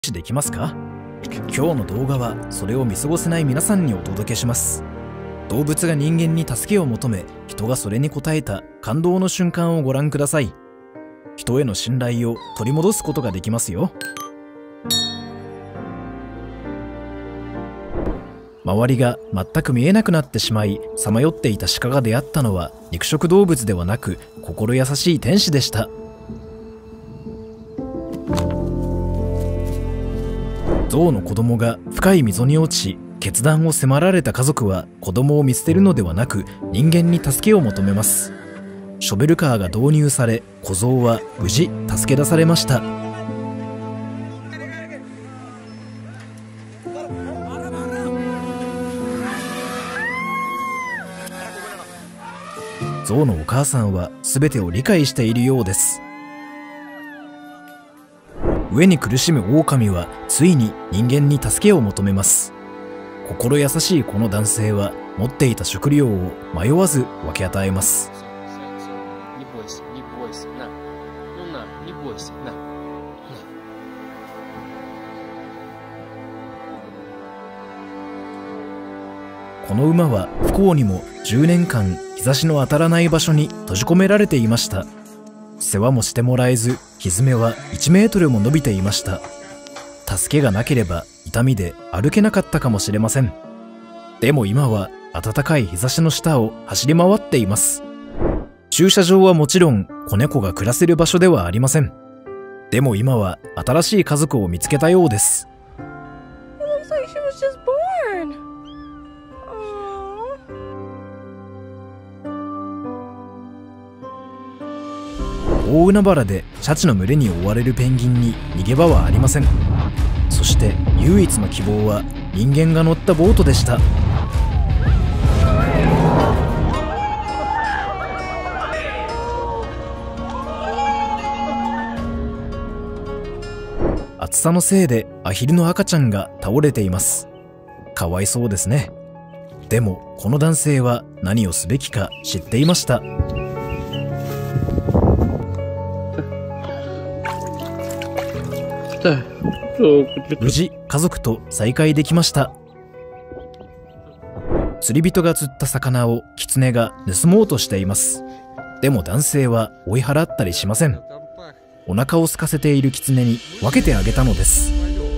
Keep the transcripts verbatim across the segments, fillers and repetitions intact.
できますか？今日の動画はそれを見過ごせない皆さんにお届けします。動物が人間に助けを求め、人がそれに応えた感動の瞬間をご覧ください。人への信頼を取り戻すことができますよ。周りが全く見えなくなってしまい、さまよっていた鹿が出会ったのは肉食動物ではなく心優しい天使でした。象の子供が深い溝に落ち、決断を迫られた家族は子供を見捨てるのではなく人間に助けを求めます。ショベルカーが導入され、小象は無事助け出されました。象のお母さんは全てを理解しているようです。飢えに苦しむ狼はついに人間に助けを求めます。心優しいこの男性は持っていた食料を迷わず分け与えます。この馬は不幸にもじゅうねんかん日差しの当たらない場所に閉じ込められていました。世話もしてもらえず、ひづめはいちメートルも伸びていました。助けがなければ痛みで歩けなかったかもしれません。でも今は暖かい日差しの下を走り回っています。駐車場はもちろん子猫が暮らせる場所ではありません。でも今は新しい家族を見つけたようです。大海原でシャチの群れに追われるペンギンに逃げ場はありません。そして唯一の希望は人間が乗ったボートでした。暑さのせいでアヒルの赤ちゃんが倒れています。かわいそうですね。でもこの男性は何をすべきか知っていました。無事家族と再会できました。釣り人が釣った魚を狐が盗もうとしています。でも男性は追い払ったりしません。お腹を空かせている狐に分けてあげたのです。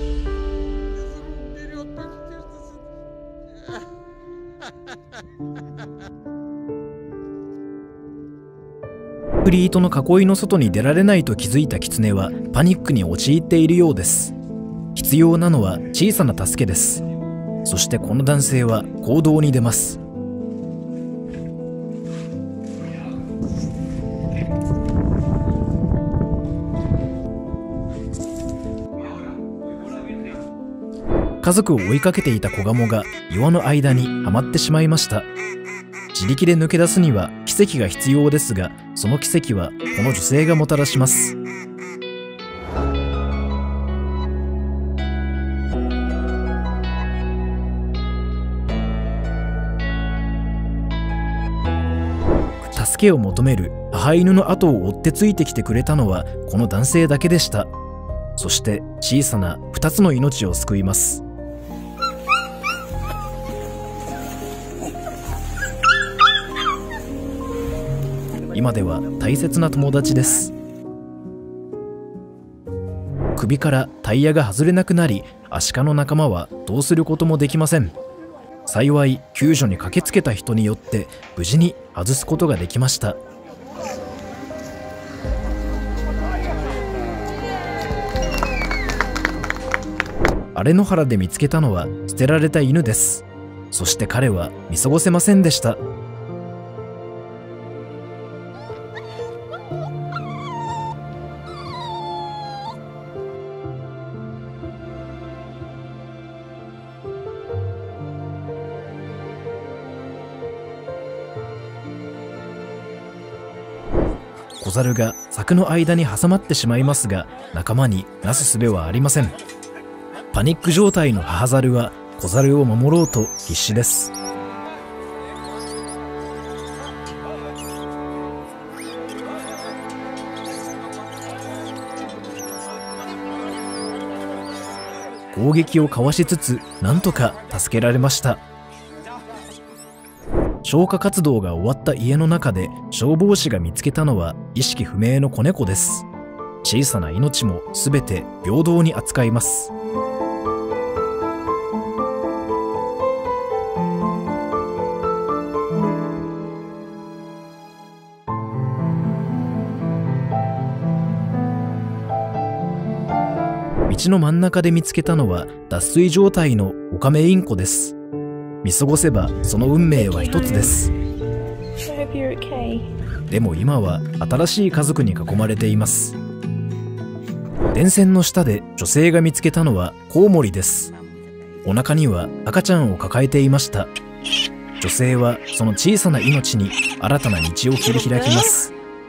コンクリートの囲いの外に出られないと気づいた狐はパニックに陥っているようです。必要なのは小さな助けです。そしてこの男性は行動に出ます。家族を追いかけていた子ガモが岩の間にはまってしまいました。自力で抜け出すには奇跡が必要ですが、その奇跡はこの女性がもたらします。助けを求める母犬の後を追ってついてきてくれたのはこの男性だけでした。そして小さなふたつの命を救います。今では大切な友達です。首からタイヤが外れなくなり、アシカの仲間はどうすることもできません。幸い救助に駆けつけた人によって無事に外すことができました。荒れ野原で見つけたのは捨てられた犬です。そして彼は見過ごせませんでした。小猿が柵の間に挟まってしまいますが、仲間になすすべはありません。パニック状態の母猿は小猿を守ろうと必死です。 攻撃をかわしつつなんとか助けられました。消火活動が終わった家の中で消防士が見つけたのは意識不明の子猫です。小さな命もすべて平等に扱います。道の真ん中で見つけたのは脱水状態のオカメインコです。見過ごせばその運命は一つです。でも今は新しい家族に囲まれています。電線の下で女性が見つけたのはコウモリです。お腹には赤ちゃんを抱えていました。女性はその小さな命に新たな道を切り開きます。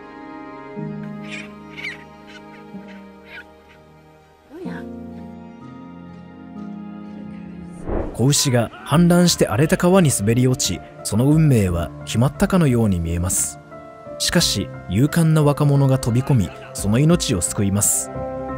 子牛が氾濫して荒れた川に滑り落ち、その運命は決まったかのように見えます。しかし勇敢な若者が飛び込み、その命を救います。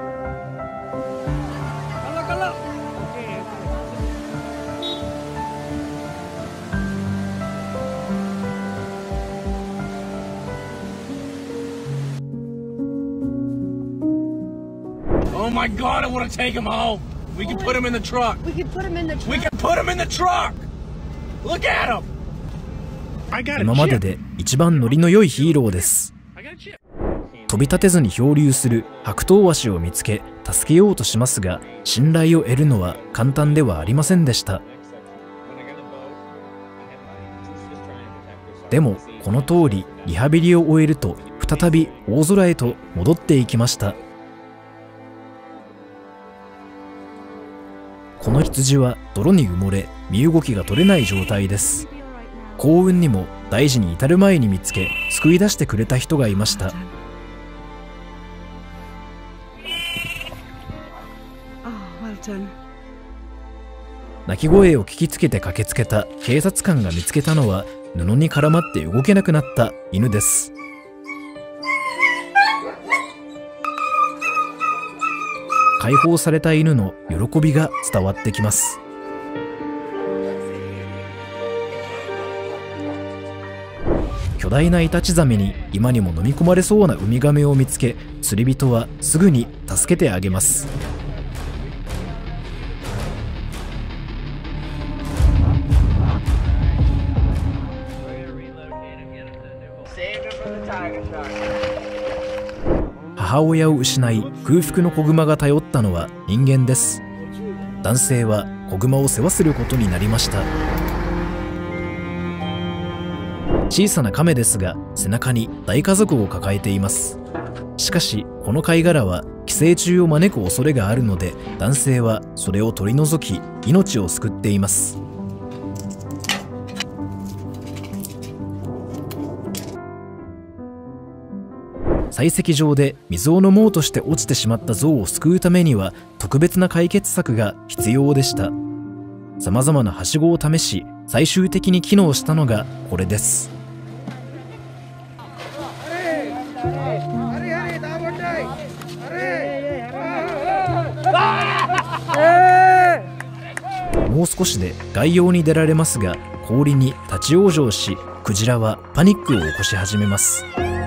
Oh my God, I want to take him home. We can put him in the truck. We can put him in the truck. We can put him in the truck. Look at him. I got a chip. 今までで一番ノリの良いヒーローです。飛び立てずに漂流する白頭ワシを見つけ助けようとしますが、信頼を得るのは簡単ではありませんでした。でもこの通りリハビリを終えると再び大空へと戻っていきました。この羊は泥に埋もれ身動きが取れない状態です。幸運にも大事に至る前に見つけ救い出してくれた人がいました。鳴き声を聞きつけて駆けつけた警察官が見つけたのは布に絡まって動けなくなった犬です。解放された犬の喜びが伝わってきます。巨大なイタチザメに今にも飲み込まれそうなウミガメを見つけ、釣り人はすぐに助けてあげます。母親を失い空腹の子グマが頼ったのは人間です。男性は子グマを世話することになりました。小さな亀ですが背中に大家族を抱えています。しかしこの貝殻は寄生虫を招く恐れがあるので、男性はそれを取り除き命を救っています。採石場で水を飲もうとして落ちてしまった象を救うためには特別な解決策が必要でした。さまざまなはしごを試し最終的に機能したのがこれです。もう少しで外洋に出られますが、氷に立ち往生しクジラはパニックを起こし始めます。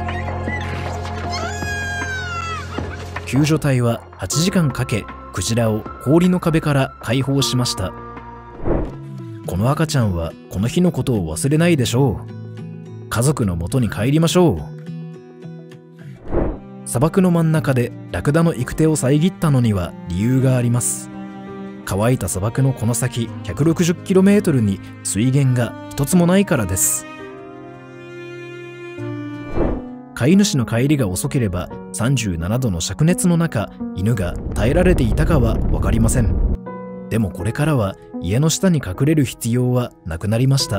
救助隊ははちじかんかけクジラを氷の壁から解放しました。この赤ちゃんはこの日のことを忘れないでしょう。家族の元に帰りましょう。砂漠の真ん中でラクダの行く手を遮ったのには理由があります。乾いた砂漠のこの先 ひゃくろくじゅっキロメートル に水源が一つもないからです。飼い主の帰りが遅ければさんじゅうななどの灼熱の中、犬が耐えられていたかは分かりません。でもこれからは家の下に隠れる必要はなくなりました。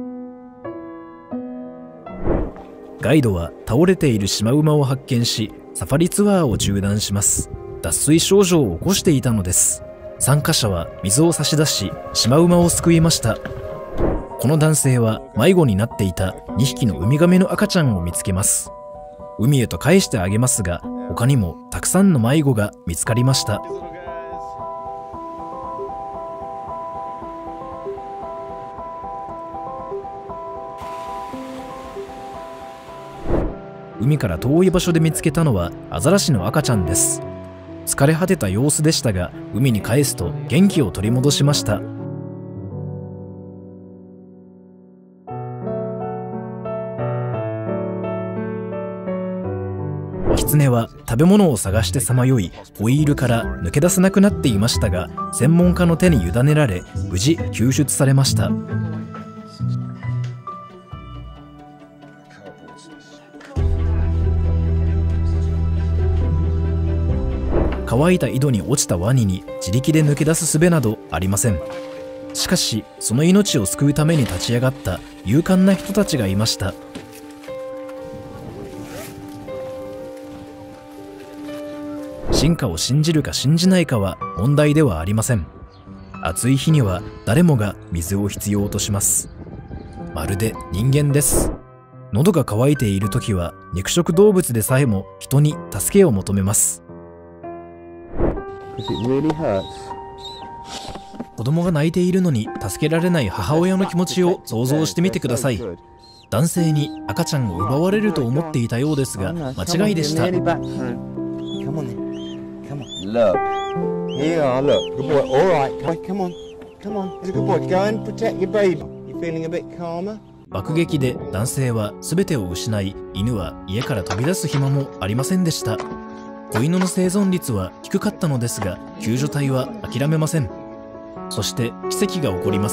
ガイドは倒れているシマウマを発見し、サファリツアーを中断します。脱水症状を起こしていたのです。参加者は水を差し出しシマウマを救いました。この男性は迷子になっていたにひきのウミガメの赤ちゃんを見つけます。海へと返してあげますが、他にもたくさんの迷子が見つかりました。 海から遠い場所で見つけたのはアザラシの赤ちゃんです。疲れ果てた様子でしたが、海に帰すと元気を取り戻しました。狐は食べ物を探してさまよい、ホイールから抜け出せなくなっていましたが、専門家の手に委ねられ無事救出されました。乾いた井戸に落ちたワニに自力で抜け出す術などありません。しかしその命を救うために立ち上がった勇敢な人たちがいました。進化を信じるか信じないかは問題ではありません。暑い日には誰もが水を必要とします。まるで人間です。喉が渇いている時は肉食動物でさえも人に助けを求めます。子供が泣いているのに助けられない母親の気持ちを想像してみてください。男性に赤ちゃんを奪われると思っていたようですが間違いでした。爆撃で男性は全てを失い、犬は家から飛び出す暇もありませんでした。子犬の生存率は低かったのですが、救助隊は諦めません。そして奇跡が起こります。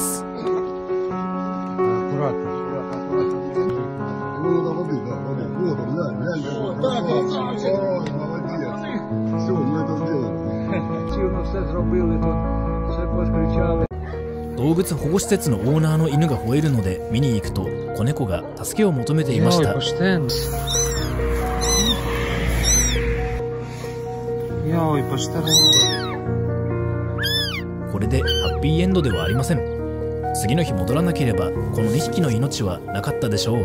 動物保護施設のオーナーの犬が吠えるので見に行くと、子猫が助けを求めていました。これでハッピーエンドではありません。次の日戻らなければこのにひきの命はなかったでしょう。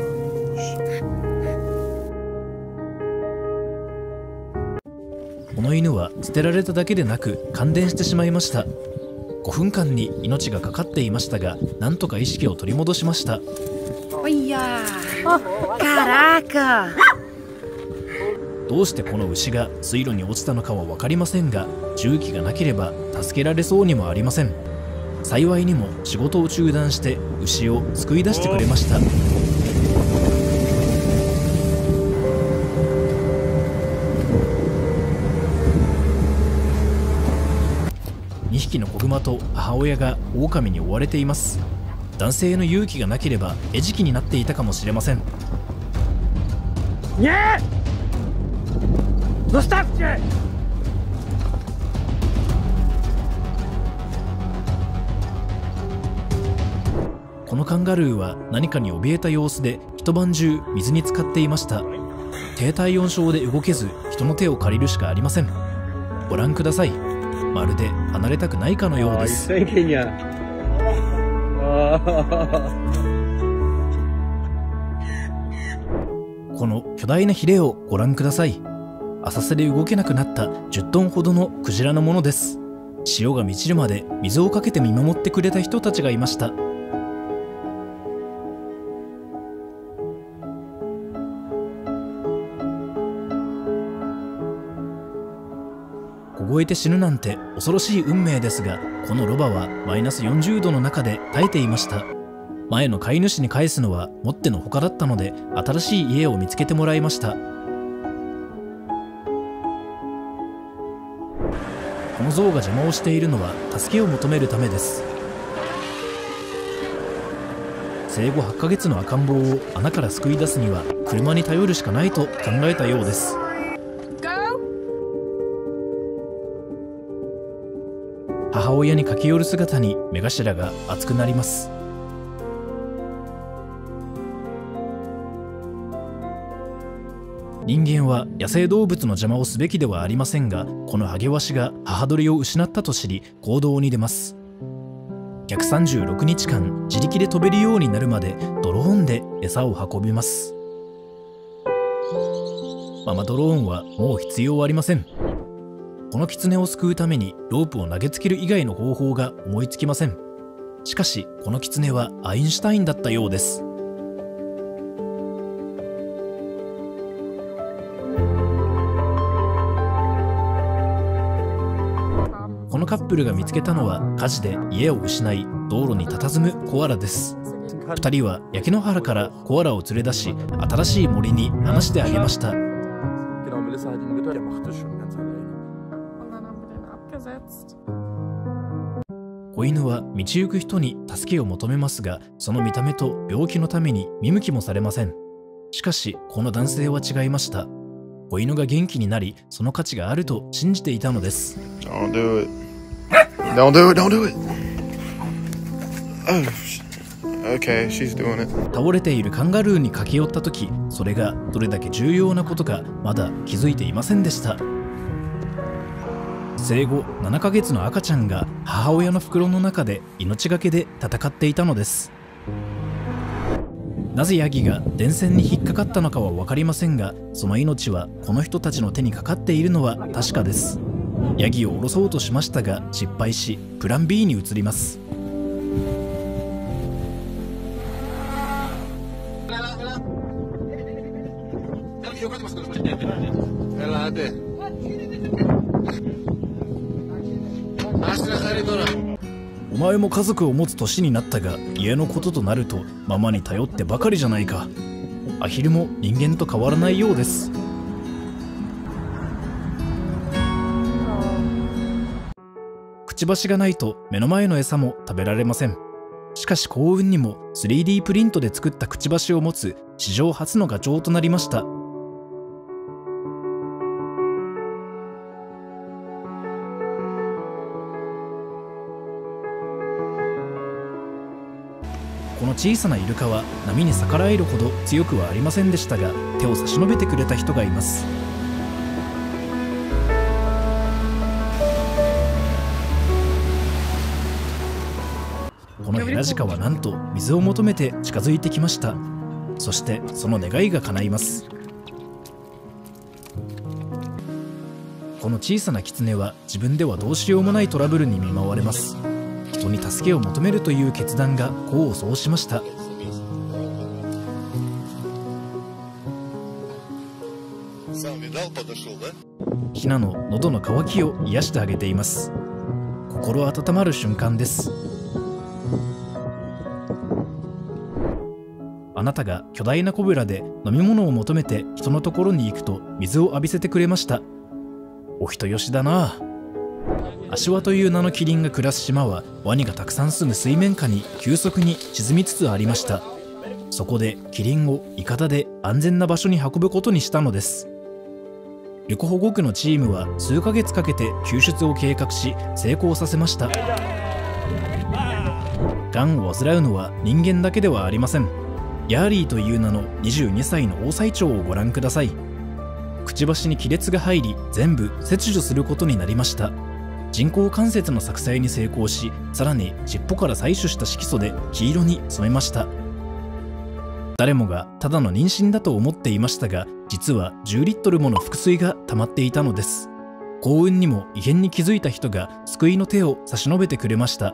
この犬は捨てられただけでなく感電してしまいました。ごふんかんに命がかかっていましたが、なんとか意識を取り戻しました。 おいやー、カラーカどうしてこの牛が水路に落ちたのかは分かりませんが、重機がなければ助けられそうにもありません。幸いにも仕事を中断して牛を救い出してくれました。にひきの子熊と母親が狼に追われています。男性の勇気がなければ餌食になっていたかもしれません。このカンガルーは何かに怯えた様子で一晩中水に浸かっていました。低体温症で動けず人の手を借りるしかありません。ご覧ください。まるで離れたくないかのようです。この巨大なヒレをご覧ください。浅瀬で動けなくなったじゅっトンほどのクジラのものです。潮が満ちるまで水をかけて見守ってくれた人たちがいました。凍えて死ぬなんて恐ろしい運命ですが、このロバはマイナスよんじゅうどの中で耐えていました。前の飼い主に返すのはもってのほかだったので、新しい家を見つけてもらいました。この象が邪魔をしているのは助けを求めるためです。生後はちかげつの赤ん坊を穴から救い出すには車に頼るしかないと考えたようです。母親に駆け寄る姿に目頭が熱くなります。人間は野生動物の邪魔をすべきではありませんが、このハゲワシが母鳥を失ったと知り行動に出ます。ひゃくさんじゅうろくにちかん自力で飛べるようになるまでドローンで餌を運びます。ママドローンはもう必要ありません。このキツネを救うためにロープを投げつける以外の方法が思いつきません。しかしこのキツネはアインシュタインだったようです。 のカップルが見つけたのは火事で家を失い道路に佇むコアラです。ふたりは焼け野原からコアラを連れ出し、新しい森に放してあげました。子犬は道行く人に助けを求めますが、その見た目と病気のために見向きもされません。しかしこの男性は違いました。子犬が元気になり、その価値があると信じていたのです。 Don't do it. Don't do it. Don't do it. Oh, okay, she's doing it. 倒れているカンガルーに駆け寄った時、それがどれだけ重要なことかまだ気づいていませんでした。生後ななかげつの赤ちゃんが母親の袋の中で命がけで戦っていたのです。なぜヤギが電線に引っかかったのかは分かりませんが、その命はこの人たちの手にかかっているのは確かです。ヤギを下ろそうとしましたが失敗し、プラン ビー に移ります。お前も家族を持つ年になったが、家のこととなるとママに頼ってばかりじゃないか。アヒルも人間と変わらないようです。くちばしがないと目の前の餌も食べられません。しかし幸運にも スリーディー プリントで作ったくちばしを持つ史上初のガチョウとなりました。この小さなイルカは波に逆らえるほど強くはありませんでしたが、手を差し伸べてくれた人がいます。このヘラジカはなんと水を求めて近づいてきました。そしてその願いが叶います。この小さなキツネは自分ではどうしようもないトラブルに見舞われます。人に助けを求めるという決断が功を奏しました。ヒナの喉の渇きを癒してあげています。心温まる瞬間です。あなたが巨大なコブラで飲み物を求めて人のところに行くと水を浴びせてくれました。お人よしだな。アシワという名のキリンが暮らす島はワニがたくさん住む水面下に急速に沈みつつありました。そこでキリンをイカダで安全な場所に運ぶことにしたのです。ルコ保護区のチームは数ヶ月かけて救出を計画し成功させました。がんを患うのは人間だけではありません。ヤーリーという名のにじゅうにさいの大最長をご覧ください。くちばしに亀裂が入り全部切除することになりました。人工関節の作製に成功し、さらに尻尾から採取した色素で黄色に染めました。誰もがただの妊娠だと思っていましたが、実はじゅうリットルもの腹水が溜まっていたのです。幸運にも異変に気づいた人が救いの手を差し伸べてくれました。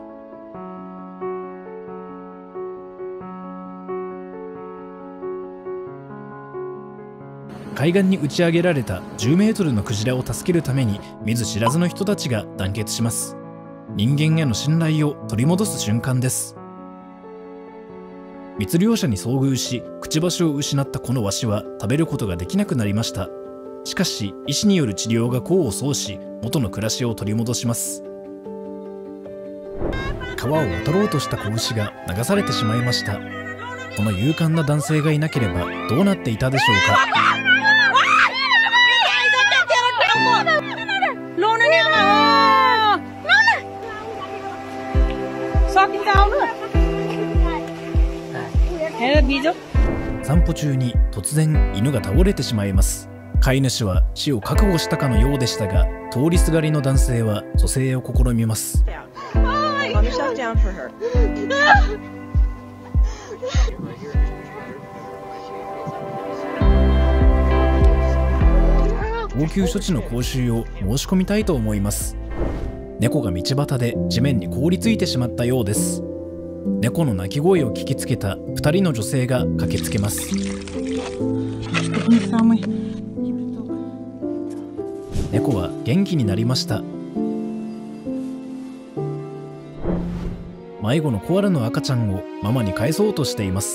海岸に打ち上げられたじゅうメートルのクジラを助けるために見ず知らずの人たちが団結します。人間への信頼を取り戻す瞬間です。密猟者に遭遇しくちばしを失ったこのワシは食べることができなくなりました。しかし医師による治療が功を奏し、元の暮らしを取り戻します。川を渡ろうとした子牛が流されてしまいました。この勇敢な男性がいなければどうなっていたでしょうか。散歩中に突然犬が倒れてしまいます。飼い主は死を覚悟したかのようでしたが、通りすがりの男性は蘇生を試みます。応急処置の講習を申し込みたいと思います。猫が道端で地面に凍りついてしまったようです。猫の鳴き声を聞きつけたふたりの女性が駆けつけます。猫は元気になりました。 迷子のコアラの赤ちゃんをママに返そうとしています。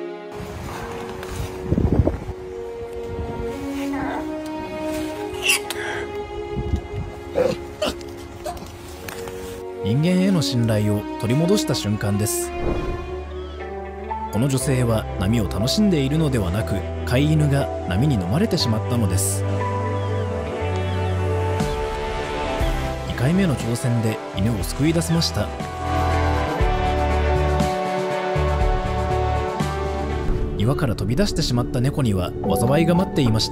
人間への信頼を取り戻した瞬間です。この女性は波を楽しんでいるのではなく、飼い犬が波に飲まれてしまったのです。にかいめの挑戦で犬を救い出せました。岩から飛び出してしまった猫には災いが待っていました。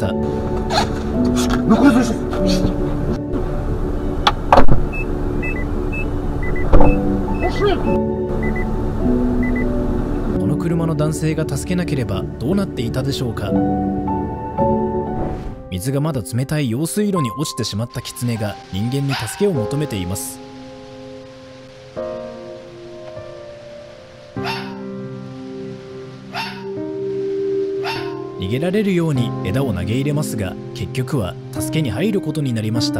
この車の男性が助けなければどうなっていたでしょうか。水がまだ冷たい用水路に落ちてしまったキツネが人間に助けを求めています。逃げられるように枝を投げ入れますが、結局は助けに入ることになりました。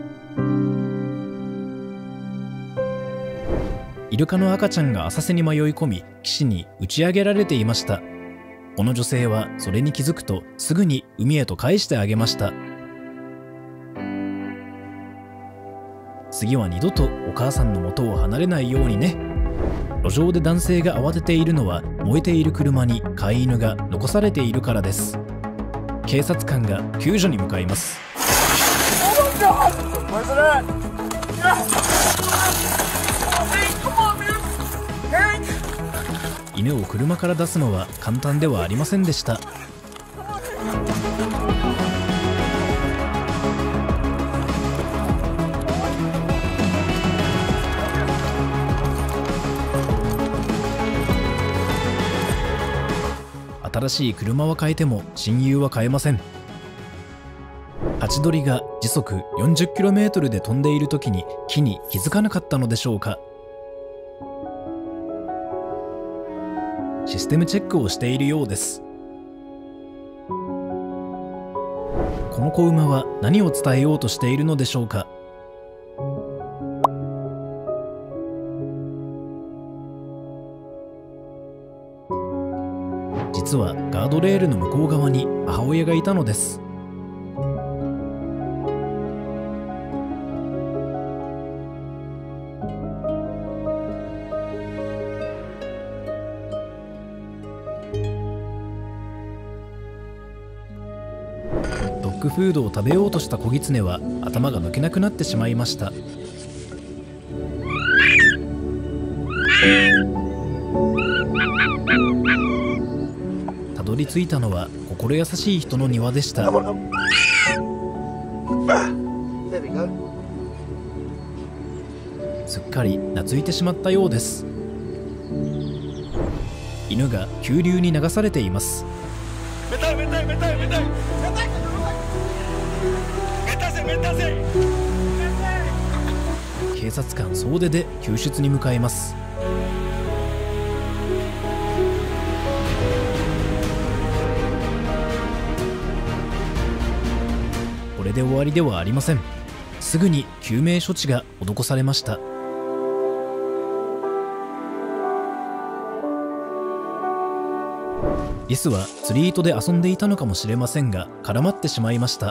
イルカの赤ちゃんが浅瀬に迷い込み、岸に打ち上げられていました。この女性はそれに気づくとすぐに海へと返してあげました。次は二度とお母さんの元を離れないようにね。路上で男性が慌てているのは、燃えている車に飼い犬が残されているからです。警察官が救助に向かいます。犬を車から出すのは簡単ではありませんでした。新しい車は変えても親友は変えません。ハチドリが時速 よんじゅっキロメートル で飛んでいる時に木に気づかなかったのでしょうか。システムチェックをしているようです。この子馬は何を伝えようとしているのでしょうか。実はガードレールの向こう側に母親がいたのです。ドッグフードを食べようとした子ギツネは頭が抜けなくなってしまいました。たどり着いたのは心優しい人の庭でした。すっかり懐いてしまったようです。犬が急流に流されています。警察官総出で救出に向かいます。これで終わりではありません。すぐに救命処置が施されました。リスは釣り糸で遊んでいたのかもしれませんが、絡まってしまいました。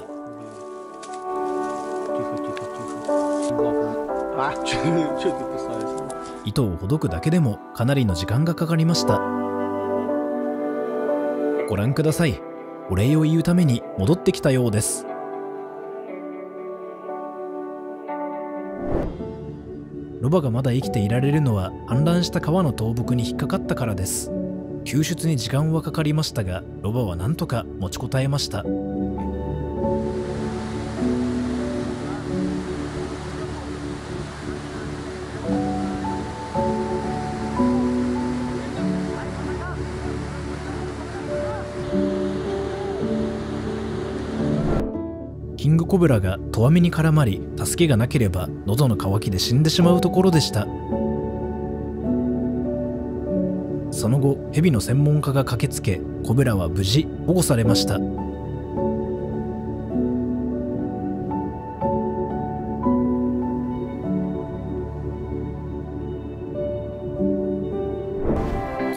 糸をほどくだけでもかなりの時間がかかりました。ご覧ください。お礼を言うために戻ってきたようです。ロバがまだ生きていられるのは氾濫した川の倒木に引っかかったからです。救出に時間はかかりましたが、ロバは何とか持ちこたえました。キングコブラがトワメに絡まり、助けがなければ喉の渇きで死んでしまうところでした。その後、ヘビの専門家が駆けつけ、コブラは無事保護されました。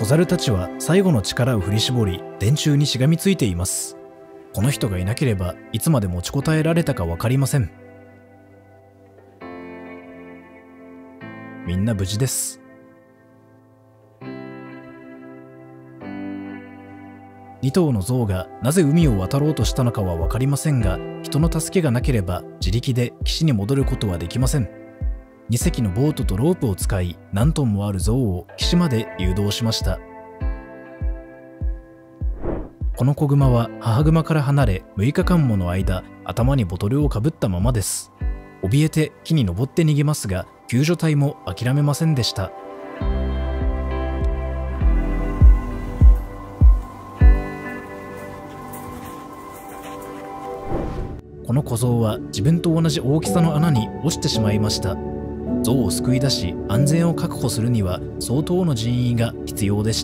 小猿たちは最後の力を振り絞り電柱にしがみついています。この人がいなければいつまで持ちこたえられたか分かりません。みんな無事です。に頭の象がなぜ海を渡ろうとしたのかは分かりませんが、人の助けがなければ自力で岸に戻ることはできません。に隻のボートとロープを使い何トンもある象を岸まで誘導しました。この子熊は母熊から離れむいかかんもの間頭にボトルをかぶったままです。怯えて木に登って逃げますが、救助隊も諦めませんでした。この小象は自分と同じ大きさの穴に落ちてしまいました。象を救い出し安全を確保するには相当の人員が必要でした。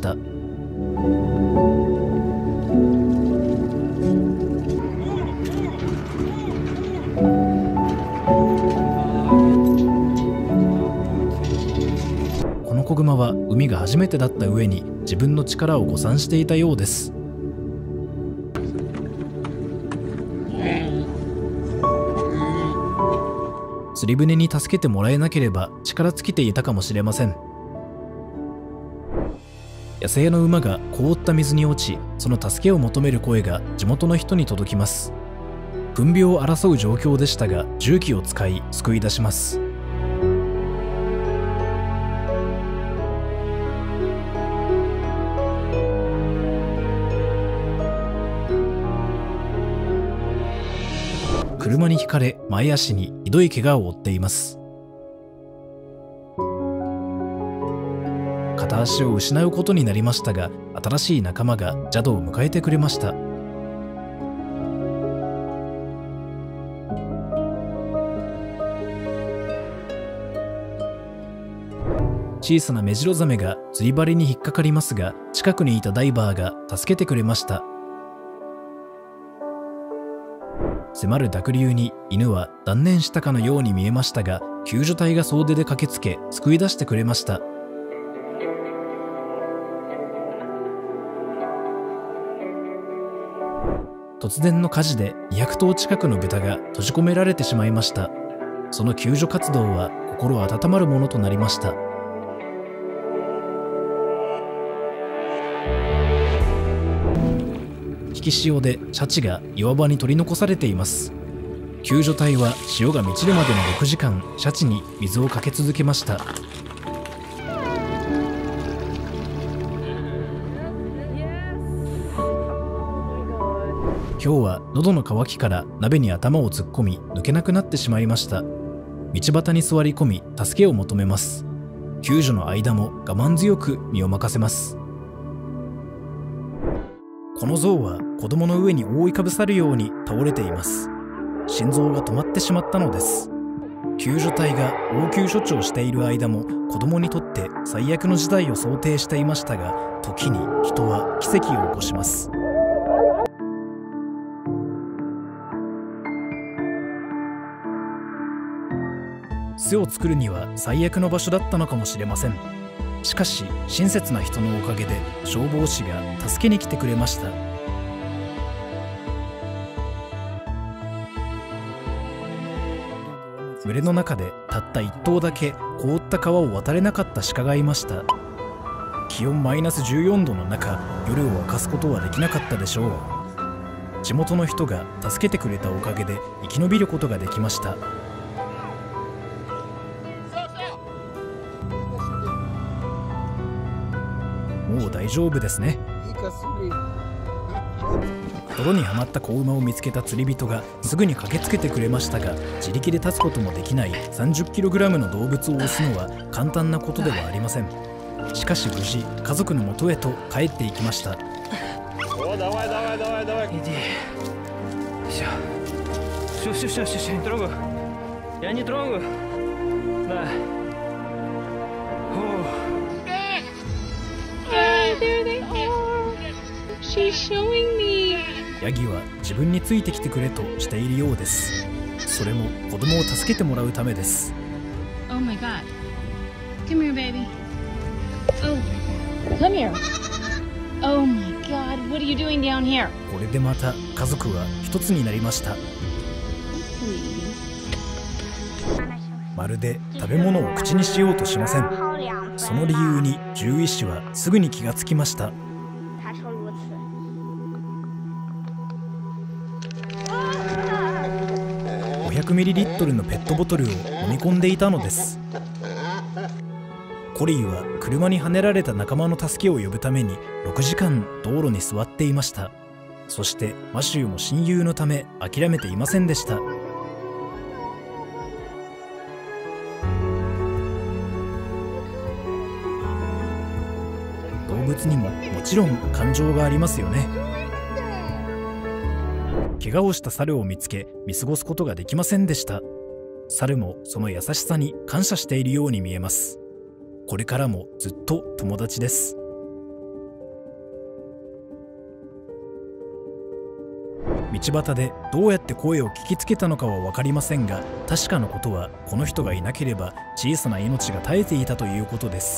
この子熊は海が初めてだった上に自分の力を誤算していたようです。釣り船に助けてもらえなければ力尽きていたかもしれません。野生の馬が凍った水に落ち、その助けを求める声が地元の人に届きます。糞病を争う状況でしたが、重機を使い救い出します。車にひかれ前足にひどい怪我を負っています。片足を失うことになりましたが、新しい仲間がジャドを迎えてくれました。小さなメジロザメが釣り針に引っかかりますが、近くにいたダイバーが助けてくれました。迫る濁流に犬は断念したかのように見えましたが、救助隊が総出で駆けつけ救い出してくれました。突然の火事でにひゃく頭近くの豚が閉じ込められてしまいました。その救助活動は心温まるものとなりました。引き潮でシャチが岩場に取り残されています。救助隊は潮が満ちるまでのろくじかんシャチに水をかけ続けました。今日は喉の渇きから鍋に頭を突っ込み抜けなくなってしまいました。道端に座り込み助けを求めます。救助の間も我慢強く身を任せます。この象は子供の上に覆いかぶさるように倒れています。心臓が止まってしまったのです。救助隊が応急処置をしている間も子供にとって最悪の事態を想定していましたが、時に人は奇跡を起こします。巣を作るには最悪の場所だったのかもしれません。しかし親切な人のおかげで消防士が助けに来てくれました。群れの中でたった一頭だけ凍った川を渡れなかった鹿がいました。気温マイナスじゅうよんどの中、夜を明かすことはできなかったでしょう。地元の人が助けてくれたおかげで生き延びることができました。もう大丈夫ですね。泥にはまった子馬を見つけた釣り人がすぐに駆けつけてくれましたが、自力で立つこともできない さんじゅっキログラム の動物を押すのは簡単なことではありません。しかし無事家族のもとへと帰っていきました。ヤギは自分についてきてくれとしているようです。それも子供を助けてもらうためです。 Oh my god. Come here, baby. Oh. Come here. Oh my God, what are you doing down here? これでまた家族は一つになりました。まるで食べ物を口にしようとしません。その理由に獣医師はすぐに気がつきました。ごひゃくミリリットルのペットボトルを飲み込んでいたのです。コリーは車にはねられた仲間の助けを呼ぶためにろくじかん道路に座っていました。そしてマシューも親友のため諦めていませんでした。動物にももちろん感情がありますよね。怪我をした猿を見つけ見過ごすことができませんでした。猿もその優しさに感謝しているように見えます。これからもずっと友達です。道端でどうやって声を聞きつけたのかは分かりませんが、確かなことはこの人がいなければ小さな命が絶えていたということです。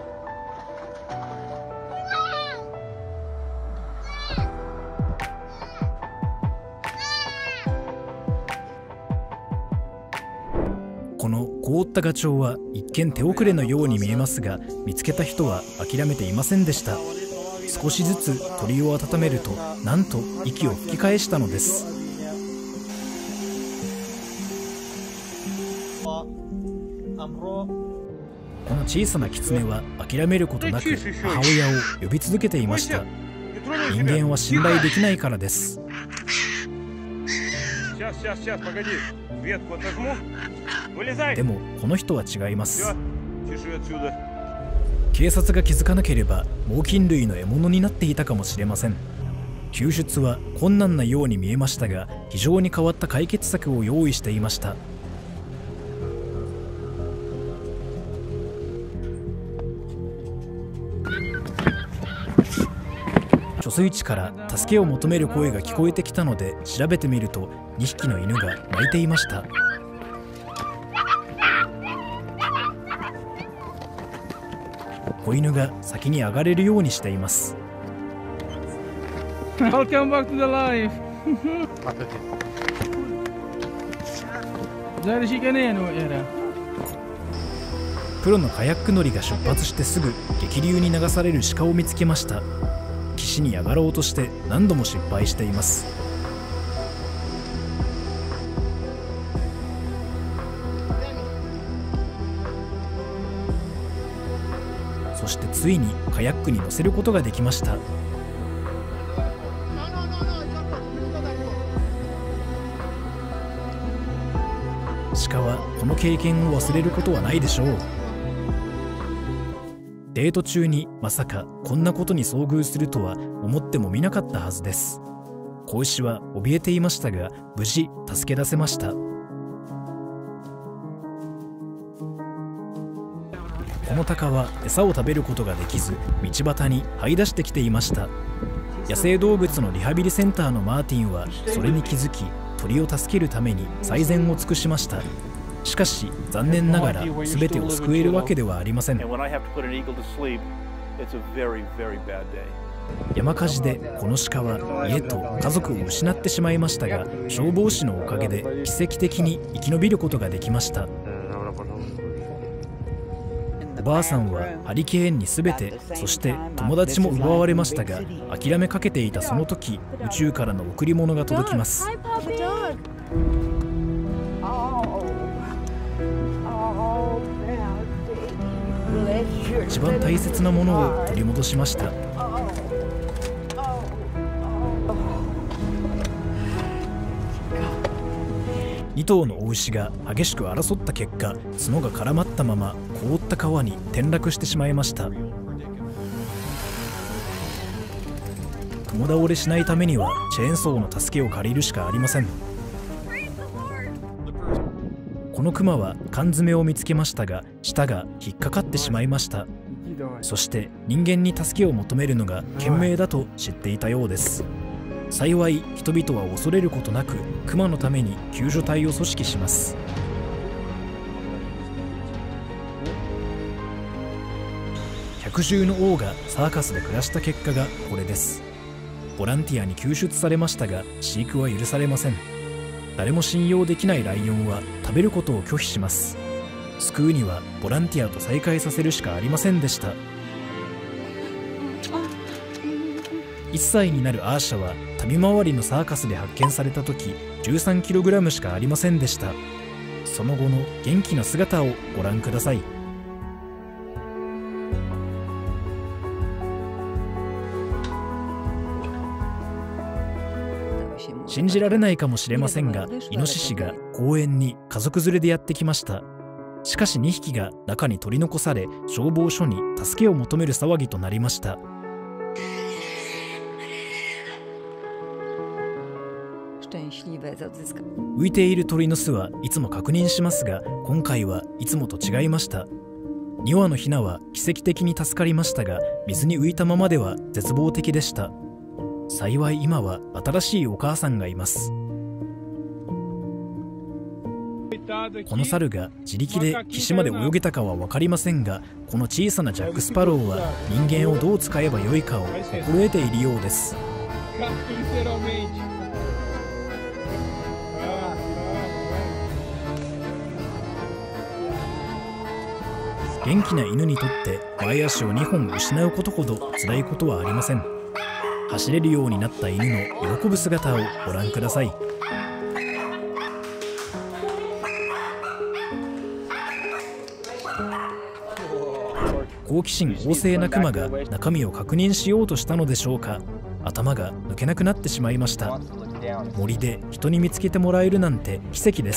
この凍ったガチョウは一見手遅れのように見えますが、見つけた人は諦めていませんでした。少しずつ鳥を温めると、なんと息を吹き返したのです。この小さなキツネは諦めることなく母親を呼び続けていました。人間は信頼できないからです。でもこの人は違います。警察が気づかなければ猛禽類の獲物になっていたかもしれません。救出は困難なように見えましたが、非常に変わった解決策を用意していました。貯水池から助けを求める声が聞こえてきたので調べてみると、にひきの犬が鳴いていました。子犬が先に上がれるようにしています。 Welcome back to the life. Där kika ner nu är det. プロのカヤック乗りが出発してすぐ激流に流される鹿を見つけました。岸に上がろうとして何度も失敗しています。そしてついにカヤックに乗せることができました。鹿はこの経験を忘れることはないでしょう。デート中にまさかこんなことに遭遇するとは思ってもみなかったはずです。子牛は怯えていましたが、無事助け出せました。この鷹は餌を食べることができず、道端に這い出してきていました。野生動物のリハビリセンターのマーティンはそれに気づき、鳥を助けるために最善を尽くしました。しかし残念ながら全てを救えるわけではありません。山火事でこの鹿は家と家族を失ってしまいましたが、消防士のおかげで奇跡的に生き延びることができました。おばあさんはハリケーンに全て、そして友達も奪われましたが、諦めかけていたその時、宇宙からの贈り物が届きます。一番大切なものを取り戻しました。に頭の雄牛が激しく争った結果、角が絡まったまま凍った川に転落してしまいました。共倒れしないためにはチェーンソーの助けを借りるしかありません。このクマは缶詰を見つけましたが、舌が引っかかってしまいました。そして人間に助けを求めるのが賢明だと知っていたようです。幸い人々は恐れることなく、クマのために救助隊を組織します。 百獣の王がサーカスで暮らした結果がこれです。ボランティアに救出されましたが飼育は許されません。誰も信用できないライオンは食べることを拒否します。救うにはボランティアと再会させるしかありませんでした。いっさいになるアーシャは旅回りのサーカスで発見された時 じゅうさんキログラム しかありませんでした。その後の元気な姿をご覧ください。信じられないかもしれませんが、イノシシが公園に家族連れでやってきました。しかしにひきが中に取り残され、消防署に助けを求める騒ぎとなりました。浮いている鳥の巣はいつも確認しますが、今回はいつもと違いました。にわのヒナは奇跡的に助かりましたが、水に浮いたままでは絶望的でした。幸い今は新しいお母さんがいます。この猿が自力で岸まで泳げたかは分かりませんが、この小さなジャック・スパローは人間をどう使えばよいかを心得ているようです。元気な犬にとって前足をにほん失うことほど辛いことはありません。走れるようになった犬の喜ぶ姿をご覧ください。好奇心旺盛なクマが中身を確認しようとしたのでしょうか、頭が抜けなくなってしまいました。森で人に見つけてもらえるなんて奇跡です。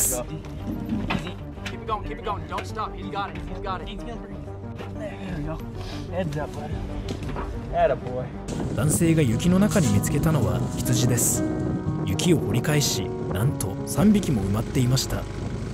男性が雪の中に見つけたのは羊です。雪を掘り返し、なんとさんびきも埋まっていました。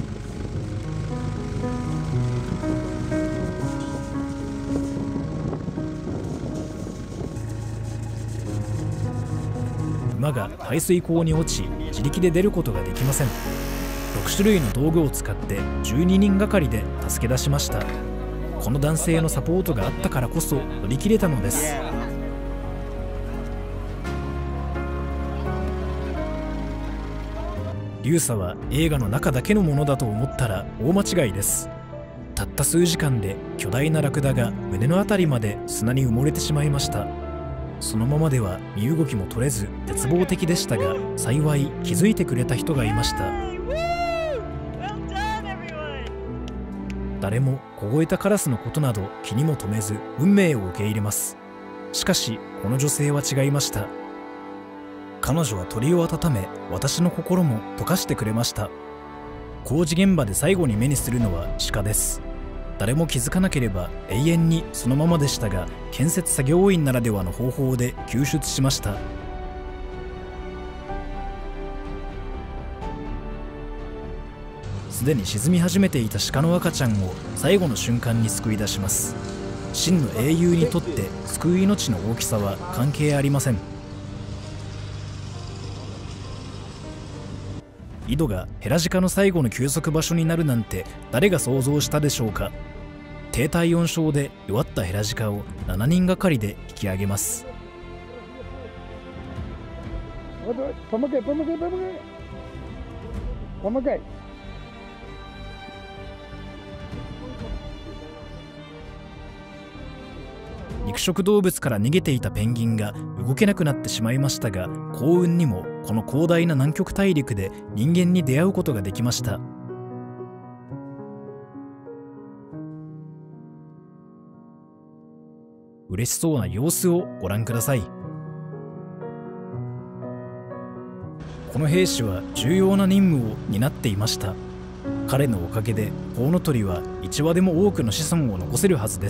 馬が排水溝に落ち、自力で出ることができません。ろくしゅるいの道具を使ってじゅうににんがかりで助け出しました。この男性のサポートがあったからこそ乗り切れたのです。流砂は映画の中だけのものだと思ったら大間違いです。たった数時間で巨大なラクダが胸のあたりまで砂に埋もれてしまいました。そのままでは身動きも取れず絶望的でしたが、幸い気づいてくれた人がいました。誰も凍えたカラスのことなど気にも留めず運命を受け入れます。しかしこの女性は違いました。彼女は鳥を温め、私の心も溶かしてくれました。工事現場で最後に目にするのは鹿です。誰も気づかなければ永遠にそのままでしたが、建設作業員ならではの方法で救出しました。すでに沈み始めていた鹿の赤ちゃんを最後の瞬間に救い出します。真の英雄にとって救う命の大きさは関係ありません。井戸がヘラジカの最後の休息場所になるなんて誰が想像したでしょうか。低体温症で弱ったヘラジカをしちにんがかりで引き上げます。肉食動物から逃げていたペンギンが動けなくなってしまいましたが、幸運にもこの広大な南極大陸で人間に出会うことができました。嬉しそうな様子をご覧ください。この兵士は重要な任務を担っていました。彼のおかげでコウノトリはいちわでも多くの子孫を残せるはずです。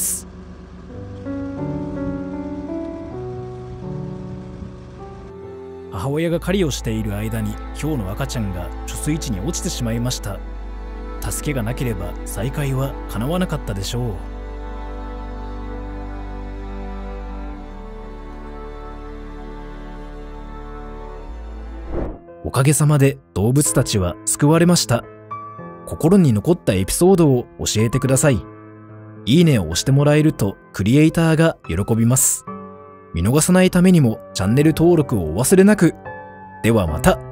母親が狩りをしている間にヒョウの赤ちゃんが貯水池に落ちてしまいました。助けがなければ再会は叶わなかったでしょう。おかげさまで動物たちは救われました。心に残ったエピソードを教えてください。 いいねを押してもらえるとクリエイターが喜びます。見逃さないためにもチャンネル登録をお忘れなく。ではまた。